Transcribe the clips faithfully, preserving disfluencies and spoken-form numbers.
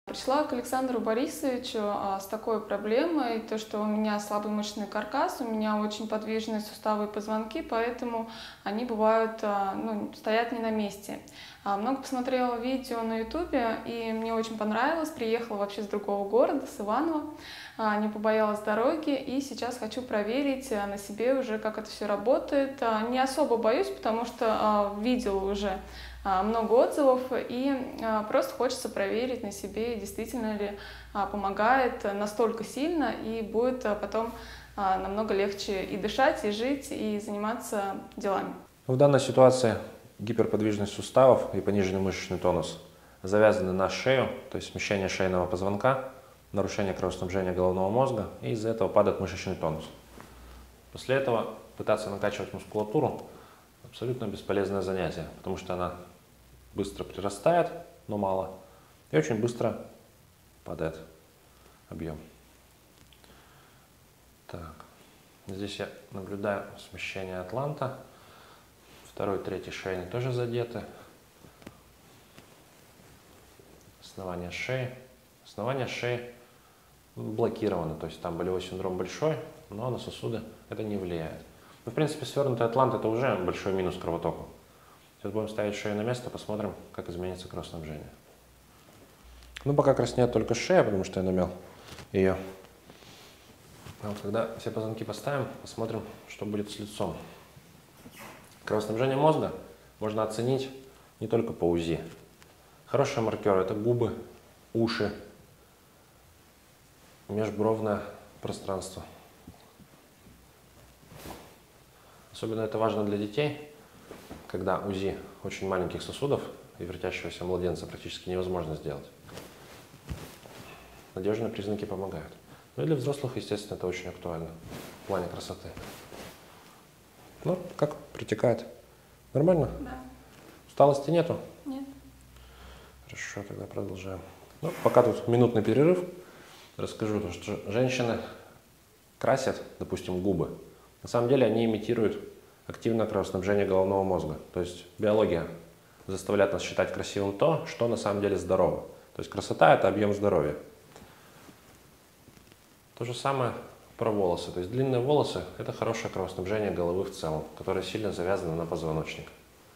Пришла к Александру Борисовичу а, с такой проблемой, то что у меня слабый мышечный каркас, у меня очень подвижные суставы и позвонки, поэтому они бывают, а, ну, стоят не на месте. А, много посмотрела видео на ютубе, и мне очень понравилось, приехала вообще с другого города, с Иваново, а, не побоялась дороги, и сейчас хочу проверить на себе уже, как это все работает. А, не особо боюсь, потому что а, видела уже много отзывов, и просто хочется проверить на себе, действительно ли помогает настолько сильно, и будет потом намного легче и дышать, и жить, и заниматься делами. В данной ситуации гиперподвижность суставов и пониженный мышечный тонус завязаны на шею, то есть смещение шейного позвонка, нарушение кровоснабжения головного мозга, и из-за этого падает мышечный тонус. После этого пытаться накачивать мускулатуру абсолютно бесполезное занятие, потому что она быстро прирастает, но мало, и очень быстро падает объем. Так, здесь я наблюдаю смещение атланта, второй, третий шейный тоже задеты, основание шеи, основание шеи блокировано, то есть там болевой синдром большой, но на сосуды это не влияет. Но, в принципе, свернутый атлант — это уже большой минус кровотоку. Сейчас будем ставить шею на место, посмотрим, как изменится кровоснабжение. Ну, пока краснеет только шея, потому что я намял ее. А вот когда все позвонки поставим, посмотрим, что будет с лицом. Кровоснабжение мозга можно оценить не только по УЗИ. Хороший маркер — это губы, уши, межбровное пространство. Особенно это важно для детей, когда УЗИ очень маленьких сосудов и вертящегося младенца практически невозможно сделать. Надежные признаки помогают. Ну и для взрослых, естественно, это очень актуально в плане красоты. Ну, как протекает? Нормально? Да. Усталости нету? Нет. Хорошо, тогда продолжаем. Ну, пока тут минутный перерыв, расскажу, что женщины красят, допустим, губы. На самом деле они имитируют активное кровоснабжение головного мозга. То есть биология заставляет нас считать красивым то, что на самом деле здорово. То есть красота — это объем здоровья. То же самое про волосы. То есть длинные волосы — это хорошее кровоснабжение головы в целом, которое сильно завязано на позвоночник.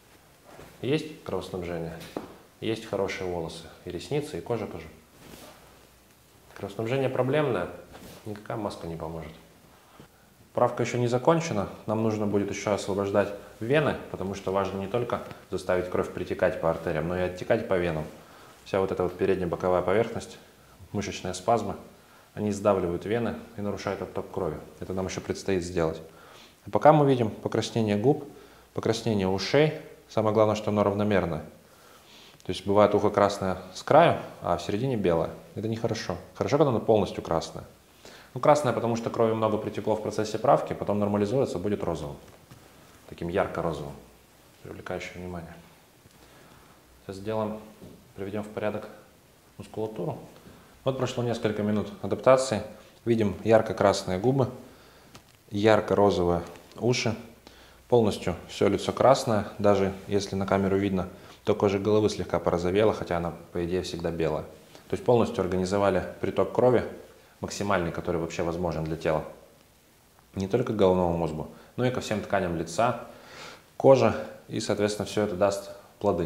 Есть кровоснабжение, есть хорошие волосы, и ресницы, и кожа тоже. Кровоснабжение проблемное, никакая маска не поможет. Правка еще не закончена, нам нужно будет еще освобождать вены, потому что важно не только заставить кровь притекать по артериям, но и оттекать по венам. Вся вот эта вот передняя боковая поверхность, мышечные спазмы, они сдавливают вены и нарушают отток крови. Это нам еще предстоит сделать. А пока мы видим покраснение губ, покраснение ушей. Самое главное, что оно равномерное. То есть бывает ухо красное с краю, а в середине белое. Это нехорошо. Хорошо, когда оно полностью красное. Ну, красное, потому что крови много притекло в процессе правки, потом нормализуется, будет розовым. Таким ярко-розовым, привлекающим внимание. Сейчас сделаем, приведем в порядок мускулатуру. Вот прошло несколько минут адаптации. Видим ярко-красные губы, ярко-розовые уши. Полностью все лицо красное. Даже если на камеру видно, то кожа головы слегка порозовела, хотя она, по идее, всегда белая. То есть полностью организовали приток крови, максимальный, который вообще возможен для тела. Не только к головному мозгу, но и ко всем тканям лица, кожи, и, соответственно, все это даст плоды.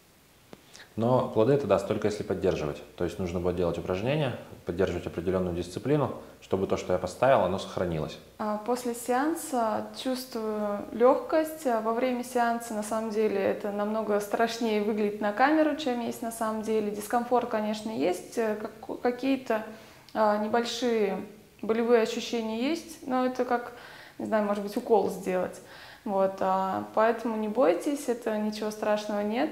Но плоды это даст только если поддерживать. То есть нужно будет делать упражнения, поддерживать определенную дисциплину, чтобы то, что я поставил, оно сохранилось. После сеанса чувствую легкость. Во время сеанса, на самом деле, это намного страшнее выглядит на камеру, чем есть на самом деле. Дискомфорт, конечно, есть, какие-то небольшие болевые ощущения есть, но это как, не знаю, может быть, укол сделать. Вот, поэтому не бойтесь, это ничего страшного нет.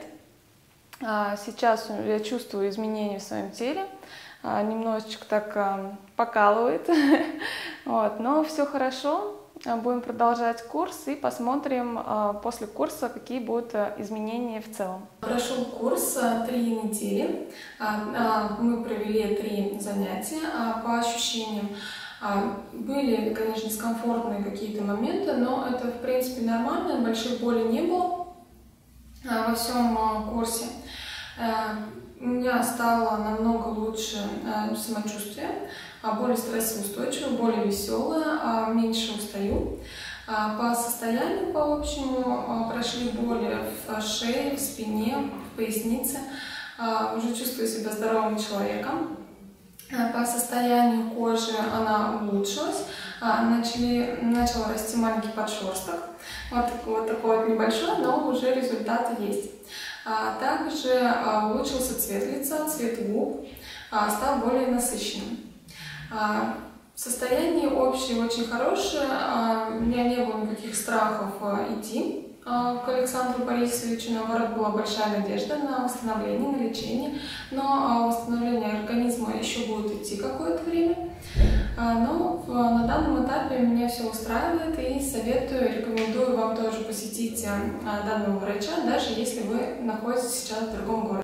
Сейчас я чувствую изменения в своем теле, немножечко так покалывает, вот, но все хорошо. Будем продолжать курс и посмотрим после курса, какие будут изменения в целом. Прошел курс три недели, мы провели три занятия. По ощущениям были, конечно, дискомфортные какие-то моменты, но это в принципе нормально, большой боли не было во всем курсе. У меня стало намного лучше самочувствие, более стрессоустойчивое, более веселое, меньше устаю. По состоянию, по общему, прошли боли в шее, в спине, в пояснице. Уже чувствую себя здоровым человеком. По состоянию кожи она улучшилась. Начали, начал расти маленький подшерсток. Вот, вот такой вот небольшой, но уже результаты есть. Также улучшился цвет лица, цвет губ, стал более насыщенным. Состояние общее очень хорошее, у меня не было никаких страхов идти к Александру Борисовичу, наоборот, была большая надежда на восстановление, на лечение, но восстановление организма еще будет идти какое-то время. Но на данном этапе меня все устраивает и советую, рекомендую вам тоже посетить данного врача, даже если вы находитесь сейчас в другом городе.